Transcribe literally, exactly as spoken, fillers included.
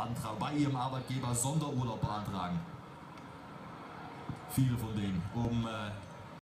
beantragen, bei ihrem Arbeitgeber Sonderurlaub beantragen. Viele von denen, um äh,